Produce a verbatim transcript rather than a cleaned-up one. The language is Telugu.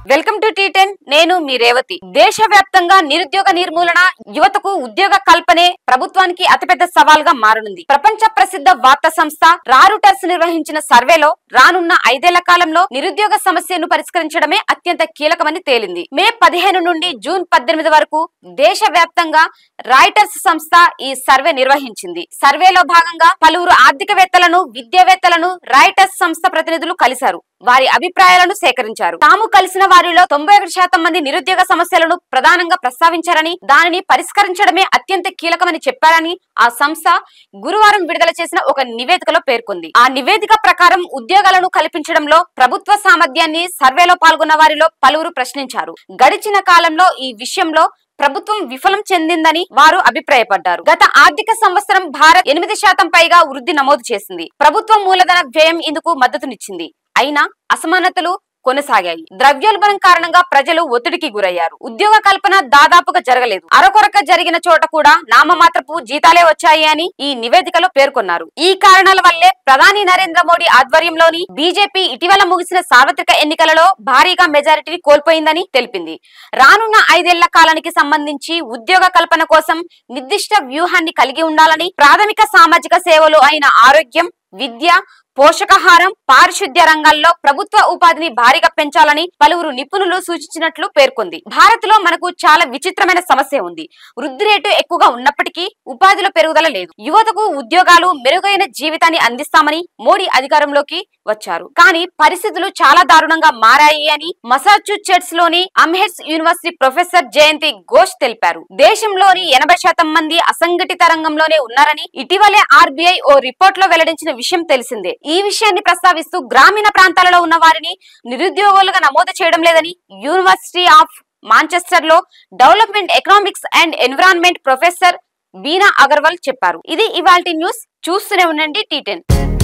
వెల్కమ్ టు టీ టెన్ నేను మీ రేవతి. దేశవ్యాప్తంగా నిరుద్యోగ నిర్మూలన, యువతకు ఉద్యోగ కల్పనే ప్రభుత్వానికి అతిపెద్ద సవాల్గా మారనుంది. ప్రపంచ ప్రసిద్ధ వార్తా సంస్థ రారుటర్స్ నిర్వహించిన సర్వేలో రానున్న ఐదేళ్ల కాలంలో నిరుద్యోగ సమస్యను పరిష్కరించడమే అత్యంత కీలకమని తేలింది. మే పదిహేను నుండి జూన్ పద్దెనిమిది వరకు దేశవ్యాప్తంగా రాయిటర్స్ సంస్థ ఈ సర్వే నిర్వహించింది. సర్వేలో భాగంగా పలువురు ఆర్థికవేత్తలను, విద్యావేత్తలను రాయిటర్స్ సంస్థ ప్రతినిధులు కలిశారు. వారి అభిప్రాయాలను సేకరించారు. తాము కలిసిన వారిలో తొంభై ఒకటి శాతం మంది నిరుద్యోగ సమస్యలను ప్రధానంగా ప్రస్తావించారని, దానిని పరిష్కరించడమే అత్యంత కీలకమని చెప్పారని ఆ సంస్థ గురువారం విడుదల చేసిన ఒక నివేదికలో పేర్కొంది. ఆ నివేదిక ప్రకారం ఉద్యోగాలను కల్పించడంలో ప్రభుత్వ సామర్థ్యాన్ని సర్వేలో పాల్గొన్న వారిలో పలువురు ప్రశ్నించారు. గడిచిన కాలంలో ఈ విషయంలో ప్రభుత్వం విఫలం చెందిందని వారు అభిప్రాయపడ్డారు. గత ఆర్థిక సంవత్సరం భారత్ ఎనిమిది శాతం పైగా వృద్ధి నమోదు చేసింది. ప్రభుత్వం మూలధన వ్యయం ఇందుకు మద్దతునిచ్చింది. అయినా అసమానతలు కొనసాగాయి. ద్రవ్యోల్బణం కారణంగా ప్రజలు ఒత్తిడికి గురయ్యారు. ఉద్యోగ కల్పన దాదాపుగా జరగలేదు. అరకొరక జరిగిన చోట కూడా నామమాత్రపు జీతాలే వచ్చాయి అని ఈ నివేదికలో పేర్కొన్నారు. ఈ కారణాల వల్లే ప్రధాని నరేంద్ర మోడీ ఆధ్వర్యంలోని బీజేపీ ఇటీవల ముగిసిన సార్వత్రిక ఎన్నికలలో భారీగా మెజారిటీని కోల్పోయిందని తెలిపింది. రానున్న ఐదేళ్ల కాలానికి సంబంధించి ఉద్యోగ కల్పన కోసం నిర్దిష్ట వ్యూహాన్ని కలిగి ఉండాలని, ప్రాథమిక సామాజిక సేవలు అయిన ఆరోగ్యం, విద్య, పోషకాహారం, పారిశుద్ధ్య రంగాల్లో ప్రభుత్వ ఉపాధిని భారీగా పెంచాలని పలువురు నిపుణులు సూచించినట్లు పేర్కొంది. భారత్ లో మనకు చాలా విచిత్రమైన సమస్య ఉంది. వృద్ధి రేటు ఎక్కువగా ఉన్నప్పటికీ ఉపాధిలో పెరుగుదల లేదు. యువతకు ఉద్యోగాలు, మెరుగైన జీవితాన్ని అందిస్తామని మోడీ అధికారంలోకి వచ్చారు. కానీ పరిస్థితులు చాలా దారుణంగా మారాయి అని మసాచ్యూసెట్స్ లోని Amherst university professor Jayanti Ghosh తెలిపారు. దేశంలోని ఎనభై శాతం మంది అసంఘటిత రంగంలోనే ఉన్నారని ఇటీవలే ఆర్బీఐ ఓ రిపోర్ట్ లో వెల్లడించిన విషయం తెలిసిందే. ఈ విషయాన్ని ప్రస్తావిస్తూ గ్రామీణ ప్రాంతాలలో ఉన్న వారిని నిరుద్యోగులుగా నమోదు చేయడం లేదని యూనివర్సిటీ ఆఫ్ మాంచెస్టర్ లో development economics and environment professor Bina Agarwal చెప్పారు. ఇది ఇవాల్టి న్యూస్. చూస్తూనే ఉండండి టీ టెన్.